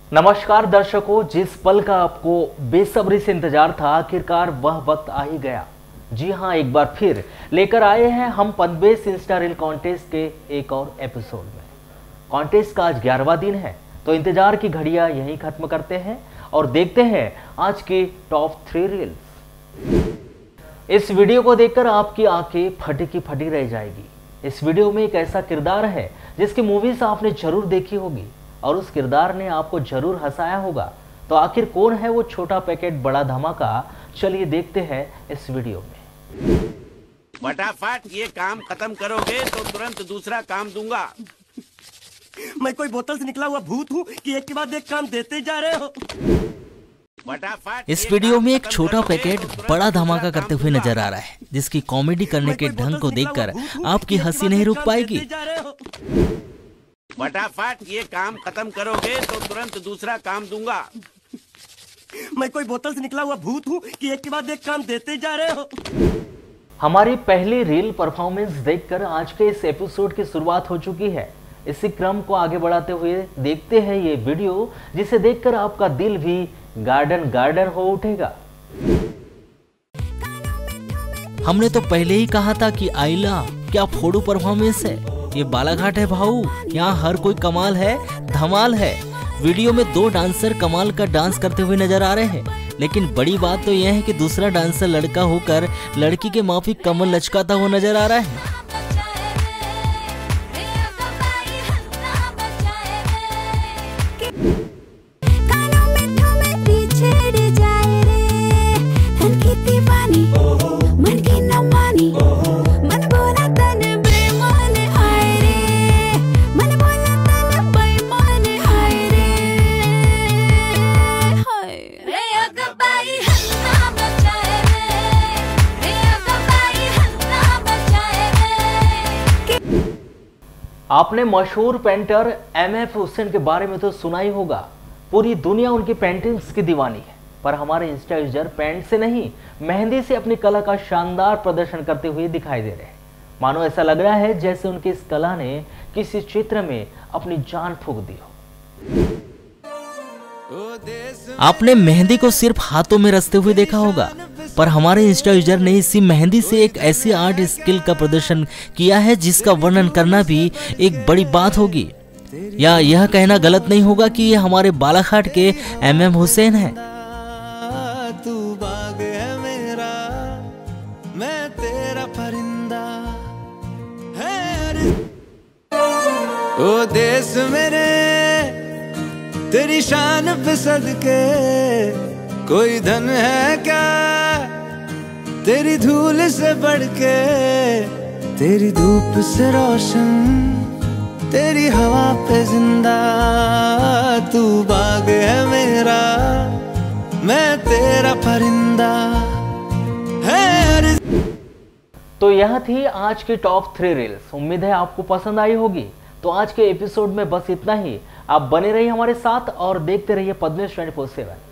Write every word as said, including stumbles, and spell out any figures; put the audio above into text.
नमस्कार दर्शकों, जिस पल का आपको बेसब्री से इंतजार था, आखिरकार वह वक्त आ ही गया। जी हां, एक बार फिर लेकर आए हैं हम पद्मेश इंस्टा रील कॉन्टेस्ट के एक और एपिसोड में। कॉन्टेस्ट का आज ग्यारहवां दिन है, तो इंतजार की घड़ियां यहीं खत्म करते हैं और देखते हैं आज की टॉप थ्री रील्स। इस वीडियो को देखकर आपकी आंखें फटी की फटी रह जाएगी। इस वीडियो में एक ऐसा किरदार है जिसकी मूवीज आपने जरूर देखी होगी और उस किरदार ने आपको जरूर हंसाया होगा। तो आखिर कौन है वो छोटा पैकेट बड़ा धमाका? चलिए देखते हैं इस वीडियो में। फटाफट ये काम खत्म करोगे तो तुरंत दूसरा काम दूंगा। मैं कोई बोतल से निकला हुआ भूत हूँ कि एक के बाद एक काम देते जा रहे हो। इस वीडियो में एक छोटा पैकेट बड़ा धमाका करते हुए नजर आ रहा है, जिसकी कॉमेडी करने के ढंग को देखकर आपकी हंसी नहीं रुक पाएगी। फटाफट ये काम खत्म करोगे तो तुरंत दूसरा काम दूंगा। मैं कोई बोतल से निकला हुआ भूत हूँ कि एक के बाद एक काम देते जा रहे हो। हमारी पहली रील परफॉर्मेंस देखकर आज के इस एपिसोड की शुरुआत हो चुकी है। इसी क्रम को आगे बढ़ाते हुए देखते हैं ये वीडियो, जिसे देखकर आपका दिल भी गार्डन गार्डन हो उठेगा। हमने तो पहले ही कहा था कि आइला क्या फोड़ू परफॉर्मेंस है। ये बालाघाट है भाऊ, यहाँ हर कोई कमाल है, धमाल है। वीडियो में दो डांसर कमाल का डांस करते हुए नजर आ रहे हैं, लेकिन बड़ी बात तो यह है कि दूसरा डांसर लड़का होकर लड़की के माफिक कमर लचकाता हुआ नजर आ रहा है। आपने मशहूर पेंटर एम एफ हुसैन के बारे में तो सुना ही होगा। पूरी दुनिया उनकी पेंटिंग्स की दीवानी है, पर हमारे इंस्टा यूजर पेंट से नहीं, मेहंदी से अपनी कला का शानदार प्रदर्शन करते हुए दिखाई दे रहे हैं। मानो ऐसा लग रहा है जैसे उनकी इस कला ने किसी चित्र में अपनी जान फूंक दी हो। आपने मेहंदी को सिर्फ हाथों में रचते हुए देखा होगा, पर हमारे इंस्टा यूजर ने इसी मेहंदी से एक ऐसी आर्ट स्किल का प्रदर्शन किया है जिसका वर्णन करना भी एक बड़ी बात होगी। या यह कहना गलत नहीं होगा कि ये हमारे बालाघाट के एम एम हुसैन हैं। तू बाग है मेरा, मैं तेरा परिंदा है। ओ देश मेरे तेरी शान पे सदके, कोई धन है क्या तेरी धूल से बढ़ के, तेरी धूप से रोशन, तेरी हवा पे जिंदा। तू बाग है मेरा, मैं तेरा परिंदा है। तो यह थी आज की टॉप थ्री रील्स। उम्मीद है आपको पसंद आई होगी। तो आज के एपिसोड में बस इतना ही। आप बने रहिए हमारे साथ और देखते रहिए पद्मेश ट्वेंटी फोर सेवन।